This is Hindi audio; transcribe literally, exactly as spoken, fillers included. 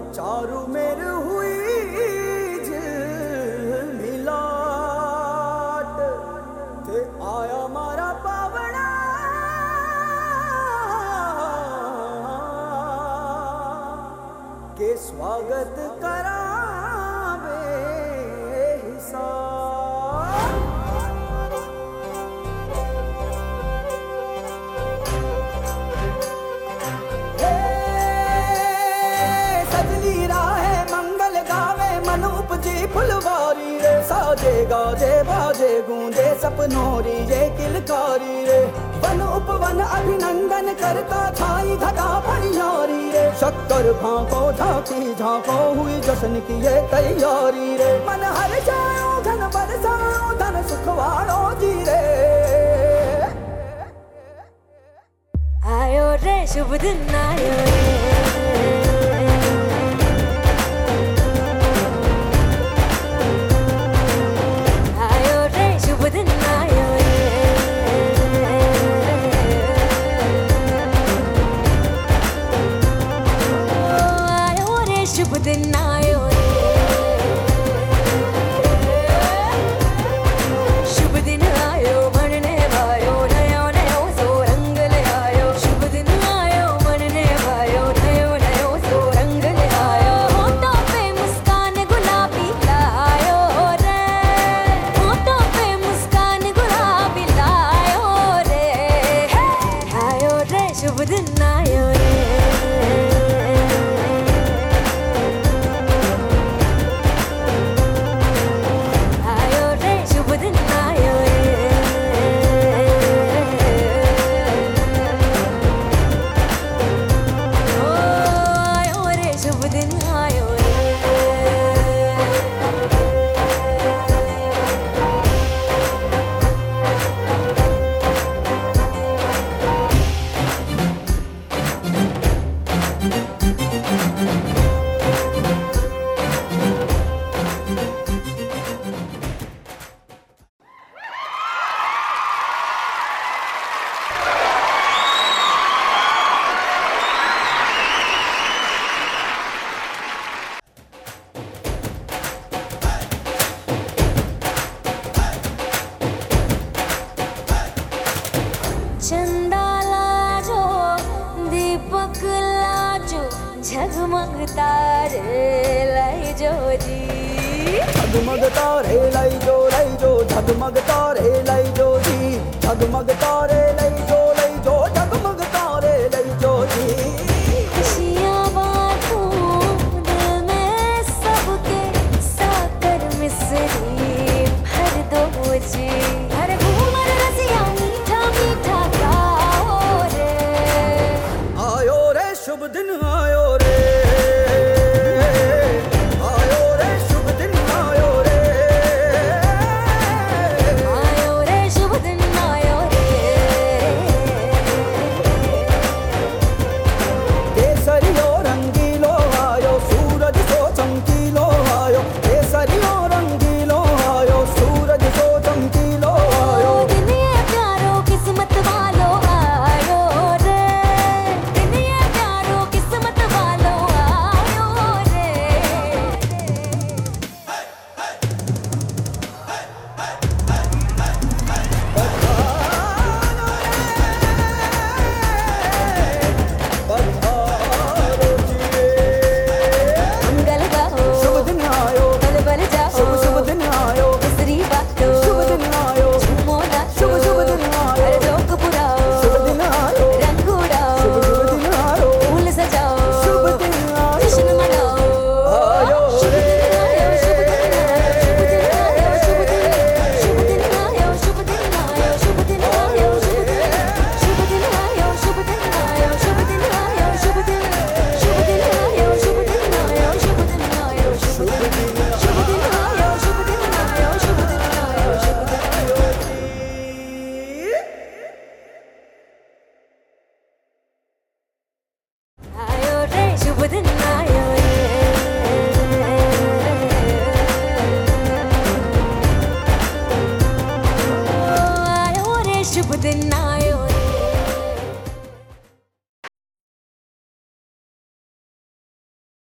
चारू मेर हुई झिलमिलाट ते आया मारा पावड़ा के स्वागत करावे हिसाब। उपजी फुलवारी रे साजे गाजे बाजे गूंजे सपनोरी ये किलकारी रे वन उपवन अभिनंदन करता छाई धगा भरियारी रे शक्कर भांको झांकी झांको हुई जश्न की ये तैयारी रे मन हर जाओ धन बरसाओ धन सुखवाड़ो जी रे आयो रे शुभ दिन आयो रे चंदा लाजो दीपक लाजो झगमग तारे लाई जो जी झगमग तारे लाई जो लाई जो झगमग तारे लाई जो जी झगमग तारे लाई जो लाई जो झगमग तारे लाई जो जी खुशियाँ बांटूं दिल में सबके साकर मिसरी भर दो जी हर घूमर रसिया मीठा मीठा शुभ दिन आयो रे आयो रे शुभ दिन आयो रे आयो रे शुभ दिन आयो रे केसरियो रंगीलो आयो सूरज सो चमकीलो आयो केसरियो रंगीलो आयो सूरज सो चमकीलो आयो दिन ये प्यारो किस्मत वालो आयो रे दिन ये प्यारो किस्मत वालो आयो रे मंगल गाओ शुभ दिन आयो बल बल जाओ शुभ शुभ दिन आयो दूसरी बातों शुभ दिन आयो झूमो नाचो शुभ शुभ दिन आयो हर जोक पुराओ शुभ दिन आयो रंग उड़ाओ शुभ शुभ दिन आयो फूल सजाओ शुभ दिन आयो जश्न मनाओ आयो शुभ रे दिन आयो शुभ दिन आयो शुभ दिन आयो शुभ दिन आयो शुभ दिन आयो शुभ दिन शुभ दिन आयो शुभ दिन आयो शुभ दिन आयो शुभ दिन शुभ दिन आयो शुभ दिन आयो शुभ दिन आयो शुभ दिन शुभ दिन आयो शुभ दिन आयो शुभ दिन आयो शुभ दिन आयो शुभ दिन आयो रे शुभ दिन आयो रे आयो रे शुभ दिन आयो